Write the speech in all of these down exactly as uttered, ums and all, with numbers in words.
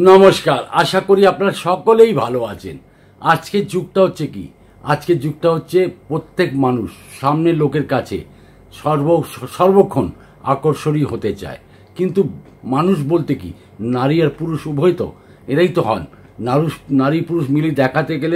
নমস্কার, আশা করি আপনারা সকলেই ভালো আছেন। আজকের যুগটা হচ্ছে কি, আজকের যুগটা হচ্ছে প্রত্যেক মানুষ সামনের লোকের কাছে সর্ব সর্বক্ষণ আকর্ষণীয় হতে চায়। কিন্তু মানুষ বলতে কি, নারী আর পুরুষ উভয় তো এরাই তো হন। নারুষ নারী পুরুষ মিলে দেখাতে গেলে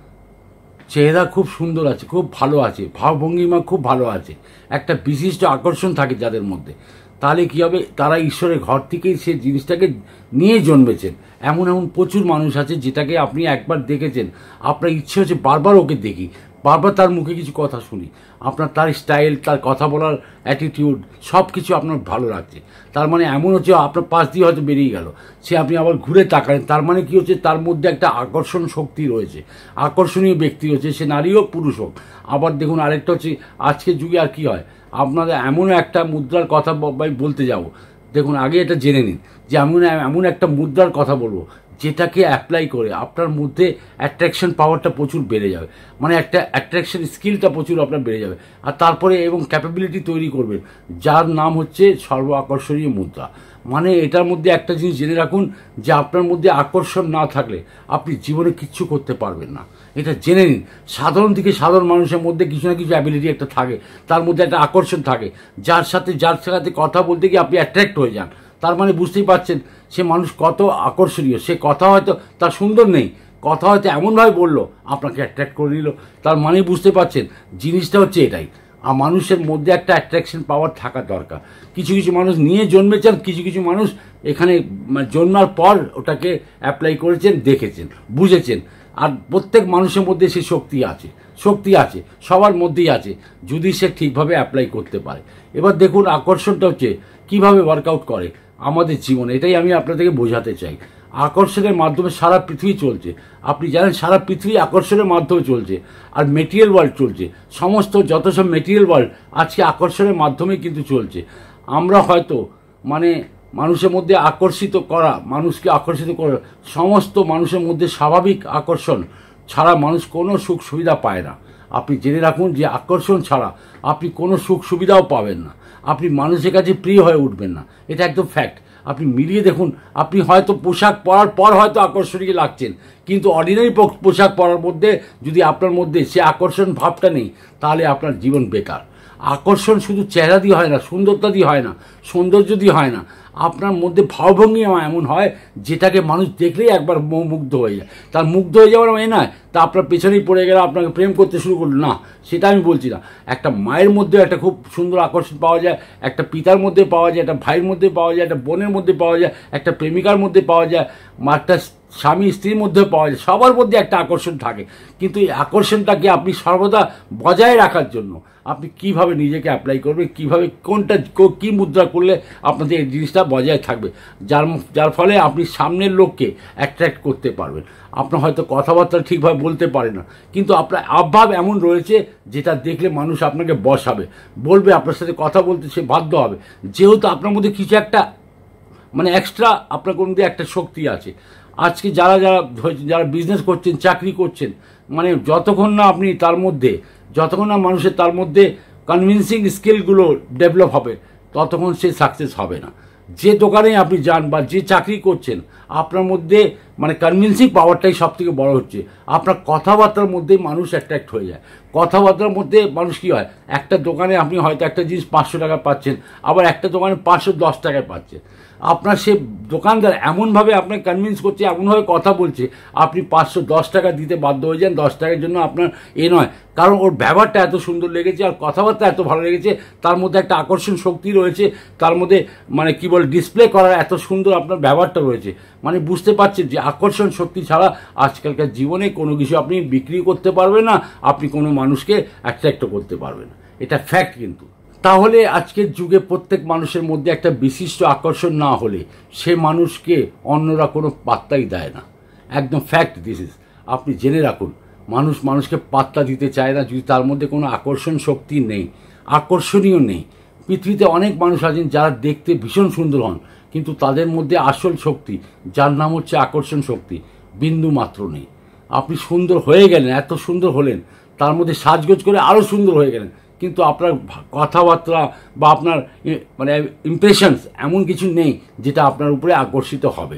চেহারা খুব সুন্দর আছে, খুব ভালো আছে, ভাবভঙ্গিমা খুব ভালো আছে, একটা বিশিষ্ট আকর্ষণ থাকে যাদের মধ্যে, তাহলে কী হবে, তারা ঈশ্বরের ঘর থেকেই সে জিনিসটাকে নিয়ে জন্মেছেন। এমন এমন প্রচুর মানুষ আছে যেটাকে আপনি একবার দেখেছেন, আপনার ইচ্ছে হচ্ছে বারবার ওকে দেখি, বারবার তার মুখে কিছু কথা শুনি, আপনার তার স্টাইল, তার কথা বলার অ্যাটিটিউড সব কিছু আপনার ভালো লাগছে। তার মানে এমন হচ্ছে আপনার পাশ দিয়ে হয়তো বেরিয়ে গেল, সে আপনি আবার ঘুরে তাকালেন, তার মানে কী হচ্ছে, তার মধ্যে একটা আকর্ষণ শক্তি রয়েছে, আকর্ষণীয় ব্যক্তি রয়েছে, সে নারী হোক পুরুষ হোক। আবার দেখুন আরেকটা হচ্ছে, আজকের যুগে আর কি হয়, আপনাদের এমন একটা মুদ্রার কথা বলতে যাব, দেখুন আগে এটা জেনে নিন যে এমন এমন একটা মুদ্রার কথা বলবো যেটাকে অ্যাপ্লাই করে আপনার মধ্যে অ্যাট্রাকশন পাওয়ারটা প্রচুর বেড়ে যাবে, মানে একটা অ্যাট্রাকশন স্কিলটা প্রচুর আপনার বেড়ে যাবে, আর তারপরে এবং ক্যাপাবিলিটি তৈরি করবেন, যার নাম হচ্ছে সর্ব আকর্ষণীয় মুদ্রা। মানে এটার মধ্যে একটা জিনিস জেনে রাখুন যে আপনার মধ্যে আকর্ষণ না থাকলে আপনি জীবনে কিচ্ছু করতে পারবেন না, এটা জেনে নিন। সাধারণ থেকে সাধারণ মানুষের মধ্যে কিছু না কিছু অ্যাবিলিটি একটা থাকে, তার মধ্যে একটা আকর্ষণ থাকে, যার সাথে যার সাথে কথা বলতে গিয়ে আপনি অ্যাট্রাক্ট হয়ে যান। তার মানে বুঝতেই পারছেন সে মানুষ কত আকর্ষণীয়, সে কথা হয়তো তার সুন্দর নেই, কথা হয়তো এমনভাবে বললো আপনাকে অ্যাট্রাক্ট করে নিল, তার মানে বুঝতে পারছেন জিনিসটা হচ্ছে এটাই। আর মানুষের মধ্যে একটা অ্যাট্রাকশন পাওয়ার থাকা দরকার। কিছু কিছু মানুষ নিয়ে জন্মেছেন, কিছু কিছু মানুষ এখানে জন্মার পর ওটাকে অ্যাপ্লাই করেছেন, দেখেছেন, বুঝেছেন। আর প্রত্যেক মানুষের মধ্যে সে শক্তি আছে, শক্তি আছে, সবার মধ্যেই আছে, যদি সে ঠিকভাবে অ্যাপ্লাই করতে পারে। এবার দেখুন আকর্ষণটা হচ্ছে কীভাবে ওয়ার্কআউট করে আমাদের জীবনে, এটাই আমি আপনাদেরকে বোঝাতে চাই। আকর্ষণের মাধ্যমে সারা পৃথিবী চলছে, আপনি জানেন সারা পৃথিবী আকর্ষণের মাধ্যমে চলছে, আর মেটেরিয়াল ওয়ার্ল্ড চলছে, সমস্ত যত সব মেটেরিয়াল ওয়ার্ল্ড আজকে আকর্ষণের মাধ্যমে কিন্তু চলছে। আমরা হয়তো মানে মানুষের মধ্যে আকর্ষিত করা, মানুষকে আকর্ষিত করা, সমস্ত মানুষের মধ্যে স্বাভাবিক আকর্ষণ ছাড়া মানুষ কোনো সুখ সুবিধা পায় না। আপনি জেনে রাখুন যে আকর্ষণ ছাড়া আপনি কোনো সুখ সুবিধাও পাবেন না, আপনি মানুষের কাছে প্রিয় হয়ে উঠবেন না, এটা একদম ফ্যাক্ট। আপনি মিলিয়ে দেখুন, আপনি হয়তো পোশাক পরার পর হয়তো আকর্ষণীয় লাগছেন, কিন্তু অর্ডিনারি পোশাক পরার মধ্যে যদি আপনার মধ্যে সে আকর্ষণ ভাবটা নেই, তাহলে আপনার জীবন বেকার। আকর্ষণ শুধু চেহারা দিয়ে হয় না, সুন্দরতা দিয়ে হয় না, সৌন্দর্য দিয়ে হয় না, আপনার মধ্যে ভাবভঙ্গি এমন হয় যেটাকে মানুষ দেখলেই একবার মুগ্ধ হয়ে যায়। তার মুগ্ধ হয়ে যাওয়ার মানে নয় তা আপনার পেছনেই পড়ে গেলে আপনাকে প্রেম করতে শুরু করলো, না, সেটা আমি বলছি না। একটা মায়ের মধ্যে একটা খুব সুন্দর আকর্ষণ পাওয়া যায়, একটা পিতার মধ্যে পাওয়া যায়, একটা ভাইয়ের মধ্যে পাওয়া যায়, একটা বোনের মধ্যে পাওয়া যায়, একটা প্রেমিকার মধ্যে পাওয়া যায়, একটা স্বামী স্ত্রীর মধ্যে পাওয়া যায়, সবার মধ্যে একটা আকর্ষণ থাকে। কিন্তু এই আকর্ষণটাকে আপনি সর্বদা বজায় রাখার জন্য আপনি কিভাবে নিজেকে অ্যাপ্লাই করবেন, কিভাবে কোনটা কী মুদ্রা করলে আপনাদের এই জিনিসটা বজায় থাকবে, যার যার ফলে আপনি সামনের লোককে অ্যাট্রাক্ট করতে পারবেন। আপনার হয়তো কথাবার্তা ঠিকভাবে বলতে পারে না, কিন্তু আপনার আবভাব এমন রয়েছে যেটা দেখলে মানুষ আপনাকে বসাবে, বলবে, আপনার সাথে কথা বলতে সে বাধ্য হবে, যেহেতু আপনার মধ্যে কিছু একটা মানে এক্সট্রা আপনার মধ্যে একটা শক্তি আছে। আজকে যারা যারা যারা বিজনেস করছেন, চাকরি করছেন, মানে যতক্ষণ না আপনি তার মধ্যে যতক্ষণ না মানুষের তার মধ্যে কনভিন্সিং স্কিলগুলো ডেভেলপ হবে, ততক্ষণ সে সাকসেস হবে না। যে দোকানে আপনি যান বা যে চাকরি করছেন, আপনার মধ্যে মানে কনভিন্সিং পাওয়ারটাই সব থেকে বড়ো হচ্ছে। আপনার কথাবার্তার মধ্যেই মানুষ অ্যাট্রাক্ট হয়ে যায়, কথাবার্তার মধ্যে মানুষ কী হয়, একটা দোকানে আপনি হয়তো একটা জিনিস পাঁচশো টাকা পাচ্ছেন, আবার একটা দোকানে পাঁচশো দশ টাকায় পাচ্ছেন। আপনার সে দোকানদার এমনভাবে আপনাকে কনভিন্স করছে, এমনভাবে কথা বলছে, আপনি পাঁচশো দশ টাকা দিতে বাধ্য হয়ে যান। দশ টাকার জন্য আপনার এ নয়, কারণ ওর ব্যবহারটা এত সুন্দর লেগেছে আর কথাবার্তা এত ভালো লেগেছে, তার মধ্যে একটা আকর্ষণ শক্তি রয়েছে, তার মধ্যে মানে কী বলে ডিসপ্লে করার এত সুন্দর আপনার ব্যবহারটা রয়েছে। মানে বুঝতে পারছেন যে আকর্ষণ শক্তি ছাড়া আজকালকার জীবনে কোনো কিছু আপনি বিক্রি করতে পারবেন না, আপনি কোনো মানুষকে অ্যাট্রাক্টও করতে পারবেন না, এটা ফ্যাক্ট। কিন্তু তাহলে আজকের যুগে প্রত্যেক মানুষের মধ্যে একটা বিশিষ্ট আকর্ষণ না হলে সে মানুষকে অন্যরা কোনো পাত্তাই দেয় না, একদম ফ্যাক্ট দিস ইজ। আপনি জেনে রাখুন, মানুষ মানুষকে পাত্তা দিতে চায় না যদি তার মধ্যে কোনো আকর্ষণ শক্তি নেই, আকর্ষণীয় নেই। পৃথিবীতে অনেক মানুষ আছেন যারা দেখতে ভীষণ সুন্দর হন, কিন্তু তাদের মধ্যে আসল শক্তি, যার নাম হচ্ছে আকর্ষণ শক্তি, বিন্দু মাত্র নেই। আপনি সুন্দর হয়ে গেলেন, এত সুন্দর হলেন, তার মধ্যে সাজগোজ করে আরও সুন্দর হয়ে গেলেন, কিন্তু আপনার কথাবার্তা বা আপনার মানে ইমপ্রেশনস এমন কিছু নেই যেটা আপনার উপরে আকর্ষিত হবে।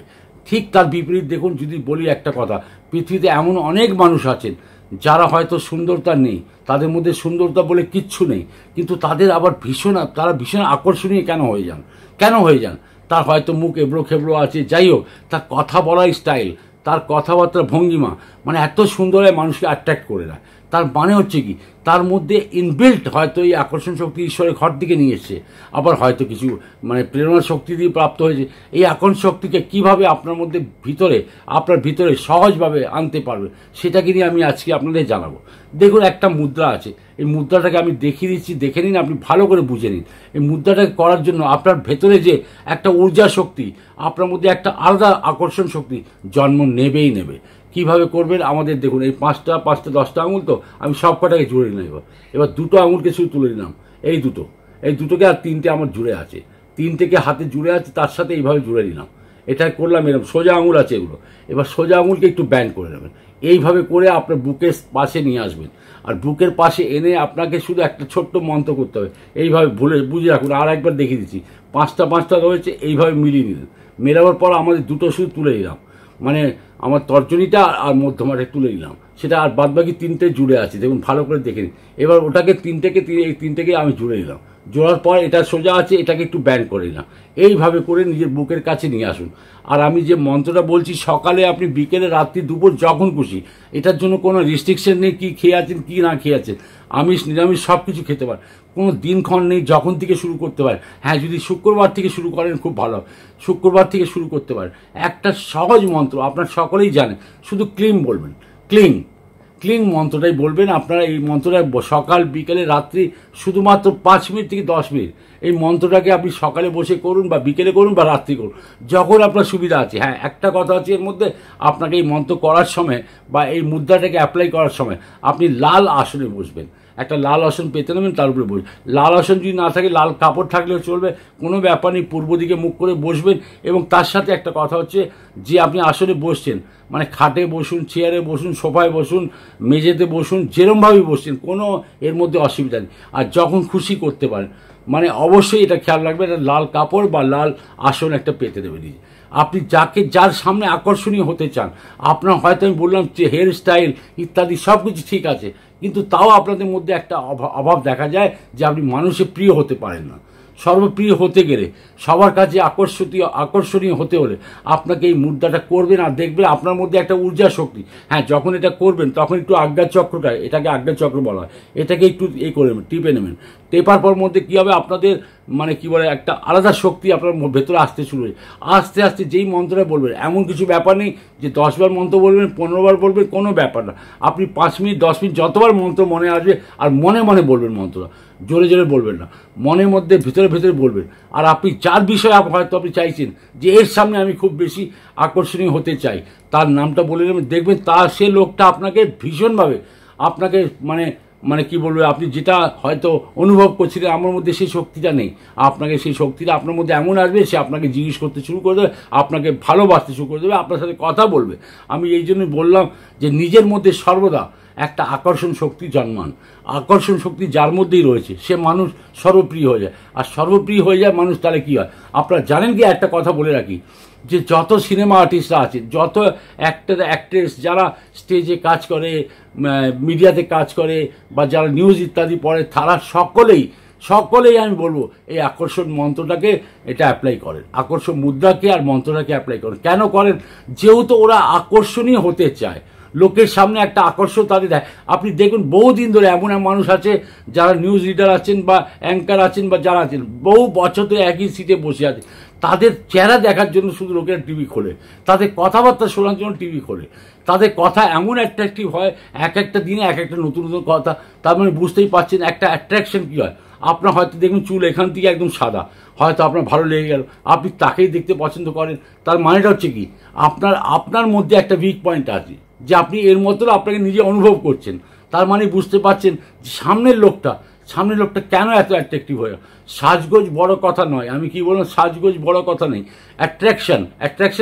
ঠিক তার বিপরীত দেখুন, যদি বলি একটা কথা, পৃথিবীতে এমন অনেক মানুষ আছেন যারা হয়তো সুন্দরতা নেই, তাদের মধ্যে সুন্দরতা বলে কিচ্ছু নেই, কিন্তু তাদের আবার ভীষণ তারা ভীষণ আকর্ষণীয় কেন হয়ে যান কেন হয়ে যান তার হয়তো মুখ এবড়ো খেবড়ো আছে, যাই হোক, তার কথা বলার স্টাইল, তার কথাবার্তার ভঙ্গিমা মানে এত সুন্দর হয় মানুষকে অ্যাট্রাক্ট করে দেয়। তার মানে হচ্ছে কি, তার মধ্যে ইনবিল্ট হয়তো এই আকর্ষণ শক্তি ঈশ্বরের ঘর দিকে নিয়ে এসছে, আবার হয়তো কিছু মানে প্রেরণা শক্তি দিয়ে প্রাপ্ত হয়েছে। এই আকর্ষণ শক্তিকে কীভাবে আপনার মধ্যে ভিতরে আপনার ভিতরে সহজভাবে আনতে পারবে, সেটাকে নিয়ে আমি আজকে আপনাদের জানাবো। দেখুন, একটা মুদ্রা আছে, এই মুদ্রাটাকে আমি দেখিয়ে দিচ্ছি, দেখে নিন, আপনি ভালো করে বুঝে নিন। এই মুদ্রাটাকে করার জন্য আপনার ভেতরে যে একটা ঊর্জা শক্তি, আপনার মধ্যে একটা আলাদা আকর্ষণ শক্তি জন্ম নেবেই নেবে। কিভাবে করবেন আমাদের দেখুন, এই পাঁচটা পাঁচটা দশটা আঙুল তো আমি সব কটাকে জুড়ে নিলাম। এবার এবার দুটো আঙুলকে শুধু তুলে নিলাম, এই দুটো এই দুটোকে, আর তিনটে আমার জুড়ে আছে, তিনটেকে হাতে জুড়ে আছে, তার সাথে এইভাবে জুড়ে নিলাম। এটা করলাম, এরকম সোজা আঙুল আছে এগুলো। এবার সোজা আঙুলকে একটু ব্যান্ড করে নেবেন, এইভাবে করে আপনার বুকের পাশে নিয়ে আসবেন, আর বুকের পাশে এনে আপনাকে শুধু একটা ছোট্ট মন্ত্র করতে হবে। এইভাবে ভুলে বুঝে রাখুন, আর একবার দেখিয়ে দিচ্ছি, পাঁচটা পাঁচটা রয়েছে, এইভাবে মিলিয়ে নিলেন। মেলাবার পর আমাদের দুটো শুধু তুলে নিলাম, মানে আমার তর্জনীটা আর মধ্যমাটা তুলে নিলাম, সেটা আর বাদ বাকি তিনটে জুড়ে আছে, দেখুন ভালো করে দেখে নিন। এবার ওটাকে তিনটেকে এই তিনটেকে আমি জুড়ে নিলাম, জোড়ার পর এটা সোজা আছে, এটাকে একটু ব্যান্ড করে নিলাম। এইভাবে করে নিজের বুকের কাছে নিয়ে আসুন। আর আমি যে মন্ত্রটা বলছি, সকালে আপনি, বিকেলে, রাত্রি, দুপুর, যখন খুশি, এটার জন্য কোনো রেস্ট্রিকশন নেই, কী খেয়ে আছেন কী না খেয়ে আছেন, আমিষ নিরামিষ সব কিছু খেতে পারেন, কোনো দিনক্ষণ নেই, যখন থেকে শুরু করতে পারেন। হ্যাঁ, যদি শুক্রবার থেকে শুরু করেন খুব ভালো, শুক্রবার থেকে শুরু করতে পারেন। একটা সহজ মন্ত্র, আপনার সকলেই জানেন, শুধু ক্লিং বলবেন, ক্লিং ক্লিং মন্ত্রটাই বলবেন। আপনারা এই মন্ত্রটা সকাল, বিকেলে, রাত্রি, শুধুমাত্র পাঁচ মিনিট থেকে দশ মিনিট এই মন্ত্রটাকে আপনি সকালে বসে করুন, বা বিকেলে করুন, বা রাত্রি করুন, যখন আপনার সুবিধা আছে। হ্যাঁ, একটা কথা আছে এর মধ্যে, আপনাকে এই মন্ত্র করার সময় বা এই মুদ্রাটাকে অ্যাপ্লাই করার সময় আপনি লাল আসনে বসবেন, একটা লাল আসন পেতে নেবেন, তার উপরে বসবেন। লাল আসন যদি না থাকে, লাল কাপড় থাকলেও চলবে, কোনো ব্যাপার নেই। পূর্ব দিকে মুখ করে বসবেন, এবং তার সাথে একটা কথা হচ্ছে যে আপনি আসনে বসছেন, মানে খাটে বসুন, চেয়ারে বসুন, সোফায় বসুন, মেঝেতে বসুন, যেরমভাবেই বসছেন, কোনো এর মধ্যে অসুবিধা নেই। আর যখন খুশি করতে পারেন, মানে অবশ্যই এটা খেয়াল রাখবেন, একটা লাল কাপড় বা লাল আসন একটা পেতে দেবেন নিজে। আপনি যাকে যার সামনে আকর্ষণীয় হতে চান, আপনার হয়তো আমি বললাম যে হেয়ার স্টাইল ইত্যাদি সব কিছু ঠিক আছে, কিন্তু তাও আপনাদের মধ্যে একটা অভাব দেখা যায় যে আপনি মানুষের প্রিয় হতে পারেন না। সর্বপ্রিয় হতে গেলে, সবার কাছে আকর্ষণীয় আকর্ষণীয় হতে হলে আপনাকে এই মুদ্রাটা করবেন, আর দেখবেন আপনার মধ্যে একটা ঊর্জা শক্তি। হ্যাঁ, যখন এটা করবেন তখন একটু আজ্ঞা চক্রটা, এটাকে আজ্ঞা চক্র বলা হয়, এটাকে একটু এ করে নেবেন, টিপে নেবেন। টেপার পর মধ্যে কী হবে, আপনাদের মানে কী বলে, একটা আলাদা শক্তি আপনার ভেতরে আসতে শুরু হয়ে, আস্তে আস্তে যেই মন্ত্রটা বলবেন, এমন কিছু ব্যাপার নেই যে দশবার মন্ত্র বলবেন, পনেরো বার বলবেন, কোনো ব্যাপার না। আপনি পাঁচ মিনিট দশ মিনিট যতবার মন্ত্র মনে আসবে, আর মনে মনে বলবেন মন্ত্রটা, জোরে জোরে বলবেন না, মনের মধ্যে ভিতরে ভিতরে বলবেন। আর আপনি যার বিষয়ে হয়তো আপনি চাইছেন যে এর সামনে আমি খুব বেশি আকর্ষণীয় হতে চাই, তার নামটা বলে নেবেন, দেখবেন তা সে লোকটা আপনাকে ভীষণভাবে আপনাকে মানে মানে কি বলবে, আপনি যেটা হয়তো অনুভব করছিলেন আমার মধ্যে সেই শক্তিটা নেই, আপনাকে সেই শক্তিটা আপনার মধ্যে এমন আসবে, সে আপনাকে জিজ্ঞেস করতে শুরু করে দেবে, আপনাকে ভালোবাসতে শুরু করে দেবে, আপনার সাথে কথা বলবে। আমি এই জন্যই বললাম যে নিজের মধ্যে সর্বদা একটা আকর্ষণ শক্তি জন্মান, আকর্ষণ শক্তি যার মধ্যেই রয়েছে সে মানুষ সর্বপ্রিয় হয়ে যায়। আর সর্বপ্রিয় হয়ে যায় মানুষ, তাহলে কী হয় আপনারা জানেন কি? একটা কথা বলে রাখি, যে যত সিনেমা আর্টিস্টরা আছে, যত অ্যাক্টর অ্যাক্ট্রেস যারা স্টেজে কাজ করে, মিডিয়াতে কাজ করে, বা যারা নিউজ ইত্যাদি পড়ে, তারা সকলেই সকলেই আমি বলবো এই আকর্ষণ মন্ত্রটাকে এটা অ্যাপ্লাই করেন, আকর্ষণ মুদ্রাকে আর মন্ত্রটাকে অ্যাপ্লাই করেন। কেন করেন? যেহেতু ওরা আকর্ষণীয় হতে চায়, লোকের সামনে একটা আকর্ষণ তাদের দেয়। আপনি দেখুন বহুদিন ধরে এমন এমন মানুষ আছে যারা নিউজ রিডার আছেন বা অ্যাঙ্কার আছেন বা যারা আছেন, বহু বছর ধরে একই সিটে বসে আছে, তাদের চেহারা দেখার জন্য শুধু লোকেরা টিভি খোলে, তাদের কথাবার্তা শোনার জন্য টিভি খোলে, তাদের কথা এমন অ্যাট্রাকটিভ হয়, এক একটা দিনে এক একটা নতুন নতুন কথা। তার মানে বুঝতেই পারছেন একটা অ্যাট্রাকশন কী হয়। আপনার হয়তো দেখুন চুল এখান থেকে একদম সাদা, হয়তো আপনার ভালো লেগে গেল, আপনি তাকেই দেখতে পছন্দ করেন। তার মানেটা হচ্ছে কি, আপনার আপনার মধ্যে একটা উইক পয়েন্ট আছে, যে আপনি এর মতো আপনাকে নিজে অনুভব করছেন। তার মানে বুঝতে পারছেন যে সামনের লোকটা সামনের লোকটা কেন এত অ্যাট্রাকটিভ হয়ে। সাজগোজ বড় কথা নয়, আমি কি বললাম, সাজগোজ বড় কথা নেই, attraction attraction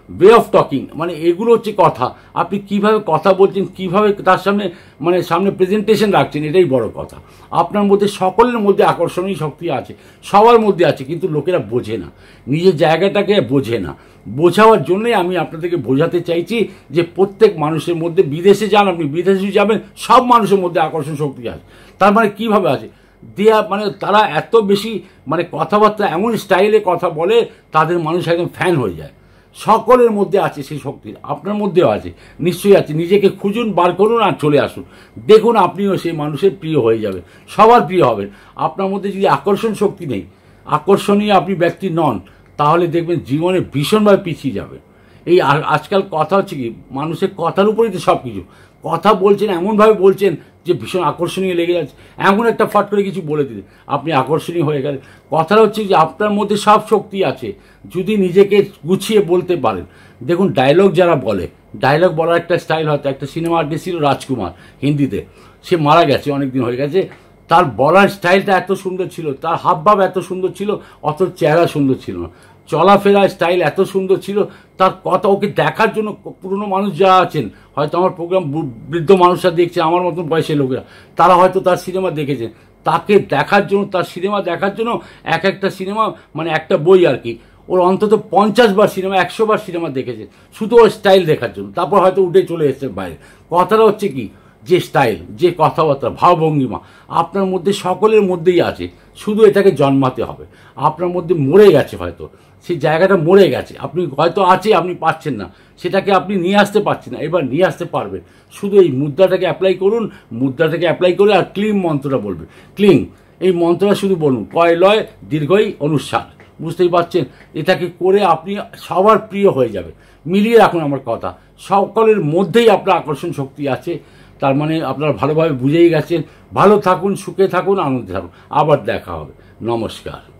way of talking, মানে এগুলো হচ্ছে কথা। আপনি কিভাবে কথা বলছেন, কিভাবে তার সামনে মানে সামনে প্রেজেন্টেশন রাখছেন, এটাই বড় কথা। আপনার মধ্যে সকলের মধ্যে আকর্ষণীয় শক্তি আছে, সবার মধ্যে আছে, কিন্তু লোকেরা বোঝে না, নিজের জায়গাটাকে বোঝে না। বোঝাবার জন্যই আমি আপনাদেরকে বোঝাতে চাইছি যে প্রত্যেক মানুষের মধ্যে, বিদেশে যান আপনি, বিদেশে যাবেন, সব মানুষের মধ্যে আকর্ষণ শক্তি আছে। তার মানে কীভাবে আছে দেয়া, মানে তারা এত বেশি মানে কথাবার্তা এমন স্টাইলে কথা বলে, তাদের মানুষ একদম ফ্যান হয়ে যায়। সকলের মধ্যে আছে সেই শক্তি, আপনার মধ্যেও আছে, নিশ্চয়ই আছে। নিজেকে খুঁজুন, বার করুন আর চলে আসুন, দেখুন আপনিও সেই মানুষের প্রিয় হয়ে যাবেন, সবার প্রিয় হবেন। আপনার মধ্যে যদি আকর্ষণ শক্তি নেই, আকর্ষণীয় আপনি ব্যক্তি নন, তাহলে দেখবেন জীবনে ভীষণভাবে পিছিয়ে যাবে। এই আজকাল কথা হচ্ছে কি, মানুষের কথার উপরেই তো সব কিছু। কথা বলছেন, এমনভাবে বলছেন যে ভীষণ আকর্ষণীয় লেগে যাচ্ছে, এমন একটা ফট করে কিছু বলে দিলেন, আপনি আকর্ষণীয় হয়ে গেলেন। কথাটা হচ্ছে যে আপনার মধ্যে সব শক্তি আছে, যদি নিজেকে গুছিয়ে বলতে পারেন। দেখুন, ডায়লগ যারা বলে, ডায়লগ বলার একটা স্টাইল, হয়তো একটা সিনেমা আর্টিস্ট ছিল রাজকুমার, হিন্দিতে, সে মারা গেছে, অনেক দিন হয়ে গেছে। তার বলার স্টাইলটা এত সুন্দর ছিল, তার হাবভাব এত সুন্দর ছিল, অত চেহারা সুন্দর ছিল না, চলাফেরার স্টাইল এত সুন্দর ছিল, তার কথা, ওকে দেখার জন্য পুরনো মানুষ যারা আছেন, হয়তো আমার প্রোগ্রাম বৃদ্ধ মানুষরা দেখছে, আমার মতন বয়সের লোকেরা, তারা হয়তো তার সিনেমা দেখেছেন। তাকে দেখার জন্য, তার সিনেমা দেখার জন্য, এক একটা সিনেমা মানে একটা বই আর কি, ওর অন্তত পঞ্চাশ বার সিনেমা, একশো বার সিনেমা দেখেছে, শুধু ওর স্টাইল দেখার জন্য। তারপর হয়তো উঠে চলে এসেছে বাইরে। কথাটা হচ্ছে কি, যে স্টাইল, যে কথাবার্তা, ভাবভঙ্গিমা আপনার মধ্যে সকলের মধ্যেই আছে, শুধু এটাকে জন্মাতে হবে। আপনার মধ্যে মরে গেছে, হয়তো সেই জায়গাটা মরে গেছে, আপনি হয়তো আছে, আপনি পাচ্ছেন না, সেটাকে আপনি নিয়ে আসতে পারছেন না, এবার নিয়ে আসতে পারবেন। শুধু এই মুদ্রাটাকে অ্যাপ্লাই করুন, মুদ্রাটাকে অ্যাপ্লাই করে আর ক্লিং মন্ত্রটা বলবেন। ক্লিং, এই মন্ত্রটা শুধু বলুন, কয় লয় দীর্ঘই অনুসার, বুঝতেই পারছেন? এটাকে করে আপনি সবার প্রিয় হয়ে যাবে। মিলিয়ে রাখুন আমার কথা, সকলের মধ্যেই আপনার আকর্ষণ শক্তি আছে। তার মানে আপনারা ভালোভাবে বুঝেই গেছেন। ভালো থাকুন, সুখে থাকুন, আনন্দে থাকুন। আবার দেখা হবে। নমস্কার।